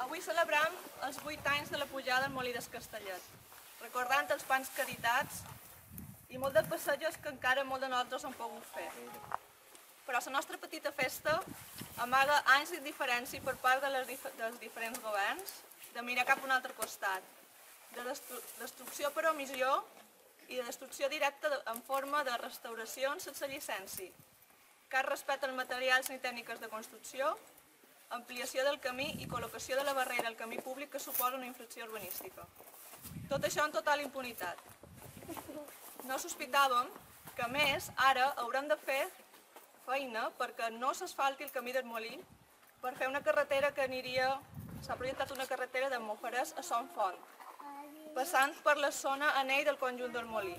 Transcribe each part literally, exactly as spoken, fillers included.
Avui celebrem els vuit anys de la pujada al Molí d'en Castellet, recordant els pans caritats i molt de passejos que encara molt de nosaltres han pogut fer. Però la nostra petita festa amaga anys d'indiferència per part de les dif dels diferents governs de mirar cap a un altre costat, de destru destrucció per omissió i de destrucció directa en forma de restauracions sense llicència, cap respecte als materials ni tècniques de construcció, ampliació del camí i col·locació de la barrera al camí públic que suposa una infracció urbanística. Tot això en total impunitat. No sospitàvem que, a més, ara haurem de fer feina perquè no s'asfalti el camí del Molí per fer una carretera que aniria... S'ha projectat una carretera de Mofarès a Son Font, passant per la zona anell del conjunt del Molí.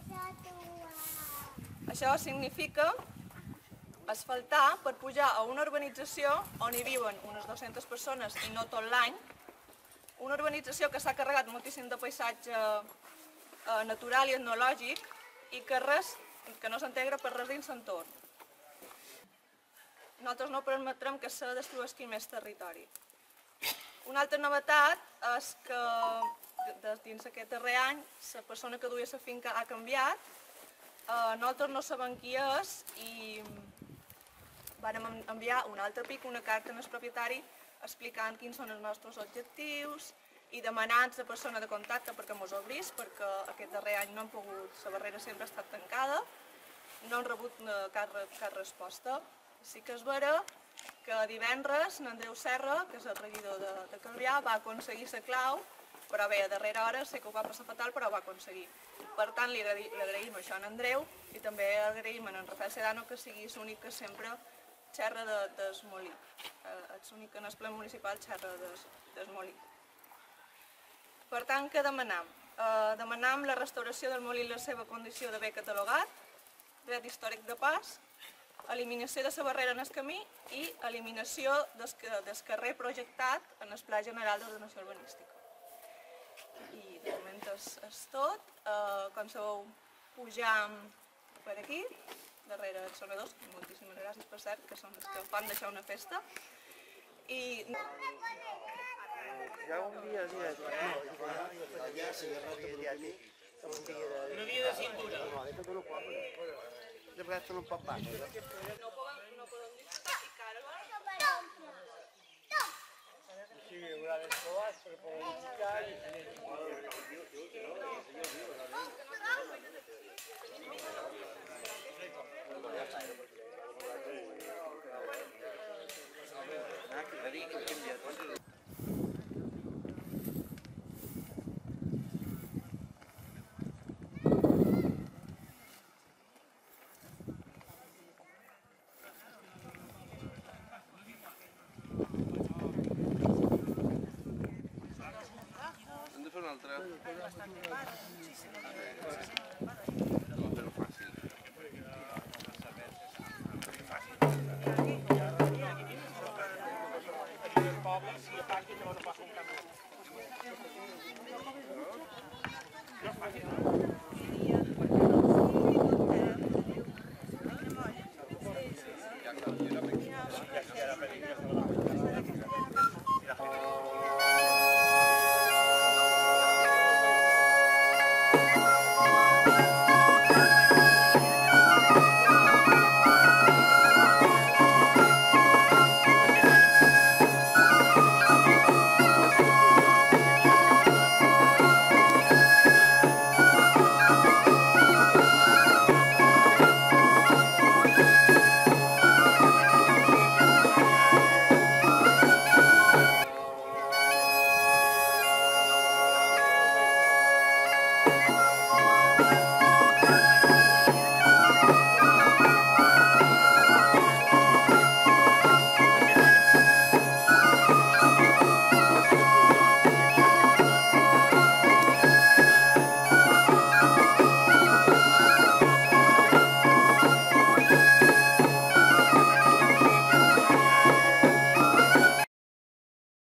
Això significa asfaltar per pujar a una urbanització on hi viuen unes dues-centes persones i no tot l'any, una urbanització que s'ha carregat moltíssim de paisatge natural i etnològic i que, res, que no s'integra per res dins l'entorn. Nosaltres no permetrem que se destrueixi més territori. Una altra novetat és que dins aquest darrer any la persona que duia la finca ha canviat, nosaltres no sabem qui és i vam enviar un altre pic, una carta al propietari explicant quins són els nostres objectius i demanant la persona de contacte perquè ens obrís, perquè aquest darrer any no hem pogut, la barrera sempre ha estat tancada, no hem rebut cap, cap resposta. Sí que és vera que divendres l'Andreu Serra, que és el regidor de, de Calvià, va aconseguir la clau, però bé, a darrera hora sé que ho va passar fatal, però ho va aconseguir. Per tant, li agraïm això a en Andreu i també agraïm a en Rafael Sedano que sigui l'únic que sempre xerra de, del Molí. És l'únic que en el ple municipal xerra del, del Molí. Per tant, què demanam? Eh, demanam la restauració del Molí en la seva condició de bé catalogat, dret històric de pas, eliminació de la barrera en el camí i eliminació del carrer projectat en el Pla General d'Ordenació Urbanística. I de moment és, és tot. Eh, com sabeu, pujam per aquí, darrere els sonadors, moltíssimes gràcies per cert, que són els que fan deixar una festa. I... Un dia, dia, una via de cintura. De vegades un poc baix. No podem disfrutar i carga. Sí, una vez todas, pero podemos buscar y tener... Una altra. No fàcil.